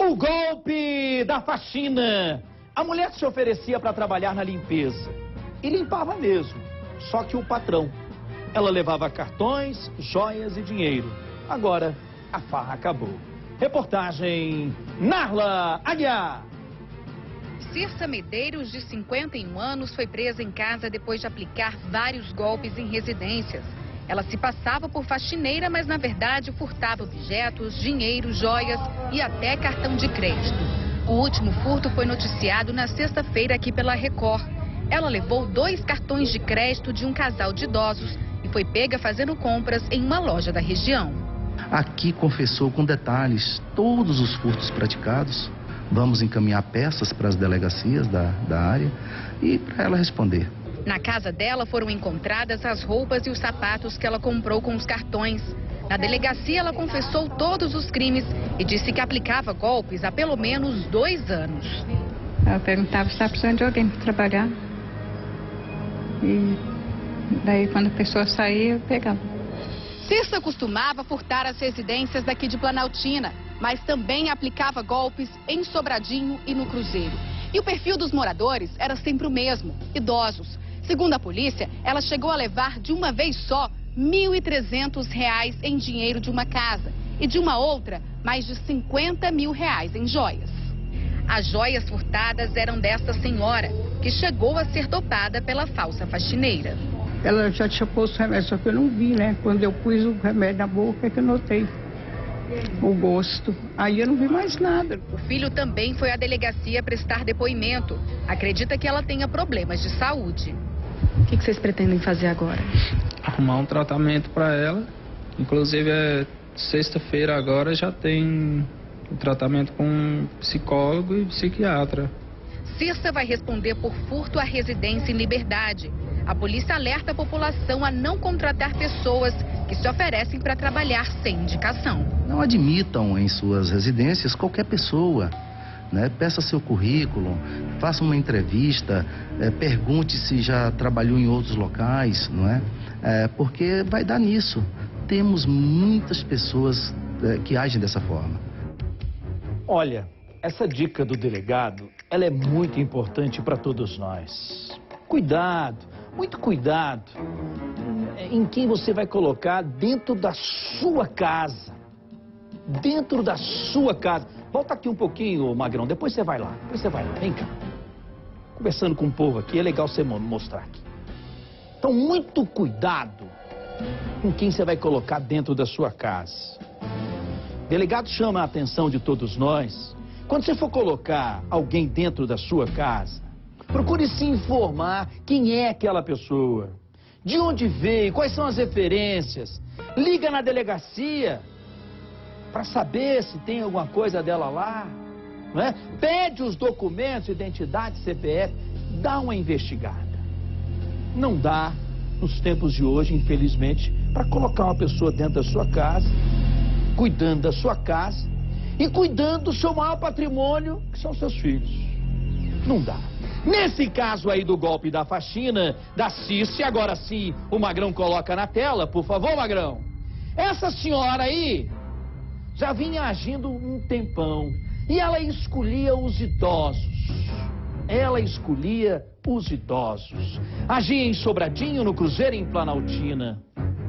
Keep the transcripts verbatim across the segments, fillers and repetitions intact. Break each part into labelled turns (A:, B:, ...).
A: O golpe da faxina. A mulher se oferecia para trabalhar na limpeza. E limpava mesmo, só que o patrão. Ela levava cartões, joias e dinheiro. Agora, a farra acabou. Reportagem Narla Aguiar.
B: Cirsa Medeiros, de cinquenta e um anos, foi presa em casa depois de aplicar vários golpes em residências. Ela se passava por faxineira, mas na verdade furtava objetos, dinheiro, joias e até cartão de crédito. O último furto foi noticiado na sexta-feira aqui pela Record. Ela levou dois cartões de crédito de um casal de idosos e foi pega fazendo compras em uma loja da região.
C: Aqui confessou com detalhes todos os furtos praticados. Vamos encaminhar peças para as delegacias da, da área e para ela responder.
B: Na casa dela foram encontradas as roupas e os sapatos que ela comprou com os cartões. Na delegacia, ela confessou todos os crimes e disse que aplicava golpes há pelo menos dois anos.
D: Eu perguntava se estava precisando de alguém para trabalhar. E daí, quando a pessoa saía, eu pegava.
B: Cirsa costumava furtar as residências daqui de Planaltina, mas também aplicava golpes em Sobradinho e no Cruzeiro. E o perfil dos moradores era sempre o mesmo, idosos. Segundo a polícia, ela chegou a levar de uma vez só mil e trezentos reais em dinheiro de uma casa e de uma outra mais de cinquenta mil reais em joias. As joias furtadas eram desta senhora, que chegou a ser dopada pela falsa faxineira.
D: Ela já tinha posto o remédio, só que eu não vi, né? Quando eu pus o remédio na boca é que eu notei o gosto. Aí eu não vi mais nada.
B: O filho também foi à delegacia prestar depoimento. Acredita que ela tenha problemas de saúde. O que, que vocês pretendem fazer agora?
E: Arrumar um tratamento para ela. Inclusive, é, sexta-feira agora já tem o tratamento com psicólogo e psiquiatra.
B: Cirsa vai responder por furto à residência em Liberdade. A polícia alerta a população a não contratar pessoas que se oferecem para trabalhar sem indicação.
C: Não admitam em suas residências qualquer pessoa. Né? Peça seu currículo, faça uma entrevista, é, pergunte se já trabalhou em outros locais, não é? É, porque vai dar nisso. Temos muitas pessoas é, que agem dessa forma.
A: Olha, essa dica do delegado, ela é muito importante para todos nós. Cuidado, muito cuidado em quem você vai colocar dentro da sua casa. Dentro da sua casa. Volta aqui um pouquinho, Magrão, depois você vai lá. Depois você vai lá, vem cá. Conversando com o povo aqui, é legal você mostrar aqui. Então, muito cuidado com quem você vai colocar dentro da sua casa. O delegado chama a atenção de todos nós. Quando você for colocar alguém dentro da sua casa, procure se informar quem é aquela pessoa, de onde veio, quais são as referências. Liga na delegacia para saber se tem alguma coisa dela lá, não é? Pede os documentos, identidade, C P F, dá uma investigada. Não dá, nos tempos de hoje, infelizmente, para colocar uma pessoa dentro da sua casa, cuidando da sua casa e cuidando do seu maior patrimônio, que são seus filhos. Não dá. Nesse caso aí do golpe da faxina, da Cirsa, agora sim o Magrão coloca na tela, por favor, Magrão. Essa senhora aí já vinha agindo um tempão e ela escolhia os idosos. Ela escolhia os idosos. Agia em Sobradinho, no Cruzeiro e em Planaltina.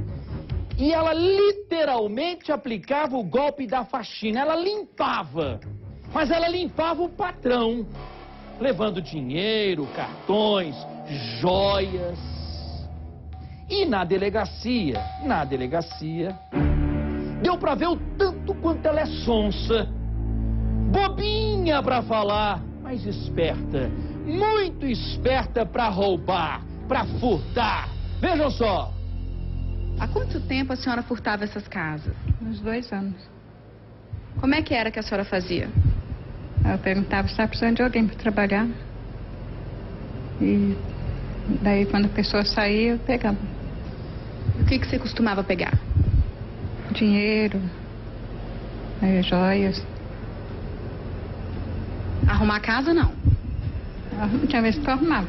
A: E ela literalmente aplicava o golpe da faxina. Ela limpava, mas ela limpava o patrão, levando dinheiro, cartões, joias. E na delegacia, na delegacia, deu pra ver o tanto quanto ela é sonsa. Bobinha pra falar, mas esperta. Muito esperta pra roubar, pra furtar. Vejam só.
B: Há quanto tempo a senhora furtava essas casas?
D: Uns dois anos.
B: Como é que era que a senhora fazia?
D: Eu perguntava se estava precisando de alguém para trabalhar. E daí, quando a pessoa saía, eu pegava.
B: O que, que você costumava pegar?
D: Dinheiro, é, joias.
B: Arrumar a casa, não?
D: Tinha vezes que eu arrumava.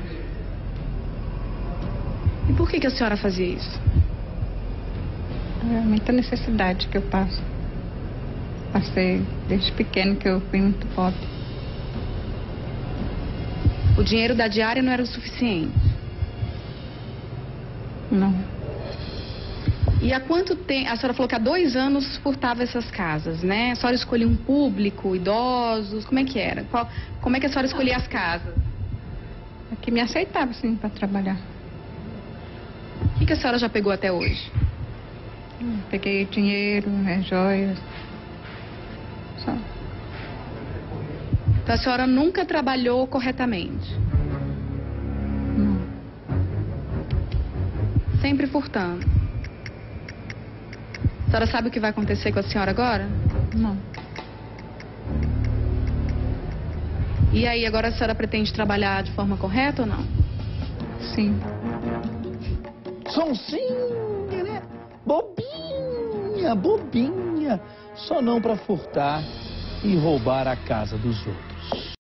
B: E por que, que a senhora fazia isso?
D: É muita necessidade que eu passo. Passei desde pequeno que eu fui muito pobre.
B: O dinheiro da diária não era o suficiente?
D: Não.
B: E há quanto tempo? A senhora falou que há dois anos furtava essas casas, né? A senhora escolhia um público, idosos, como é que era? Qual, como é que a senhora escolhia as casas?
D: Aqui me aceitava, sim, para trabalhar.
B: O que, que a senhora já pegou até hoje?
D: Peguei dinheiro, né, joias. Só.
B: Então a senhora nunca trabalhou corretamente?
D: Não.
B: Sempre furtando. A senhora sabe o que vai acontecer com a senhora agora?
D: Não.
B: E aí, agora a senhora pretende trabalhar de forma correta ou não?
D: Sim.
A: Sonsinha, né? Bobinha, bobinha. Só não para furtar e roubar a casa dos outros.